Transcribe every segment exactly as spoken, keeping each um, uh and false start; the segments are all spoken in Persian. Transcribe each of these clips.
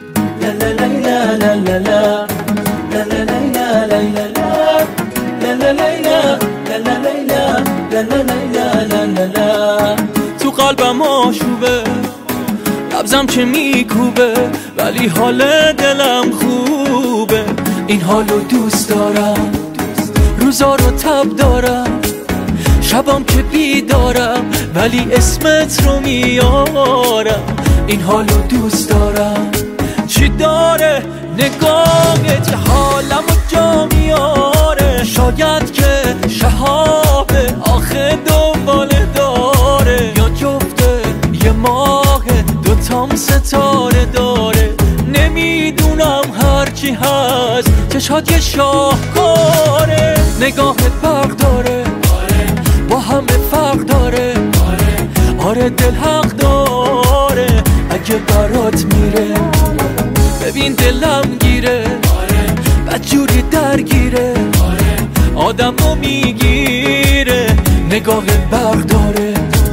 لا لا لا لا لا لا لا لا لا لا لا لا لا لا لا لا لا لا. تو قلبم آشوبه، نبضم که میکوبه، ولی حال دلم خوبه. این حالو دوست دارم، روزا رو تب دارم، شبام که بیدارم، ولی اسمت رو میارم. این حالو دوست دارم. چی داره نگاهت که حالمو جا میاره؟ شاید که شهابه آخه دنباله داره، یا جفته یه ماه دوتام ستاره داره. نمیدونم هرچی هست چشات یه شاهکاره. نگاهت فرق داره، با همه فرق داره. آره دل حق داره اگه برات میره. ببین دلم گیره، بدجوری درگیره، آدم رو میگیره. نگاه برق داره.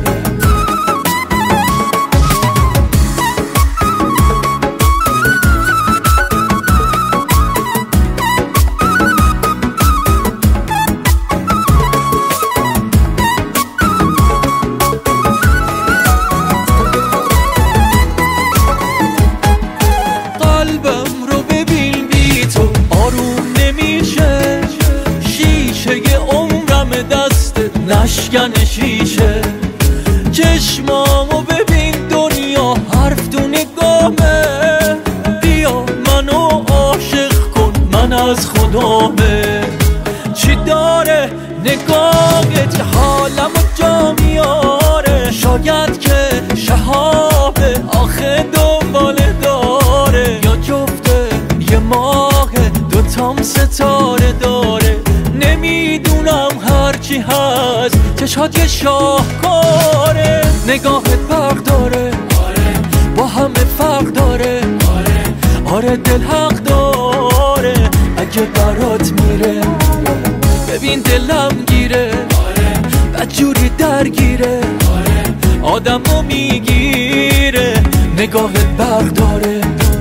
قلبم رو ببین بی تو آروم نمیشه، شیشه ی عمرم دستت نشکن شیشه. چشمامو ببین دنیا حرف تو نگاهمه، بیا منو عاشق کن من از خدامه. چی داره نگاهت که حالمو جا میاره؟ شاید که شهابه آخه دنباله داره، یا جفته یه ماه دوتام ستاره داره. نمیدونم هرچی هست چشات یه شاهکاره. نگاهت فرق داره، با همه فرق داره. آره دل حق داره اگه برات میره. ببین دلم گیره، بدجوری درگیره، آدم رو میگیره. نگاهت برق داره.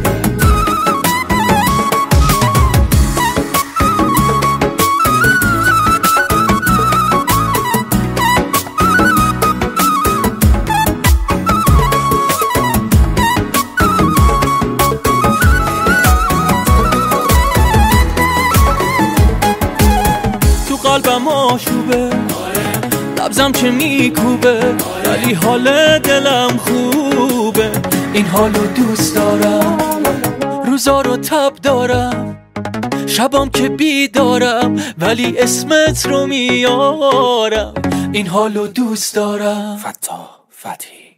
قلبم آشوبه، نبضم که میکوبه، ولی حال دلم خوبه. این حالو دوست دارم، روزا رو تب دارم، شبام که بیدارم، ولی اسمت رو میارم. این حالو دوست دارم. فتا فتحی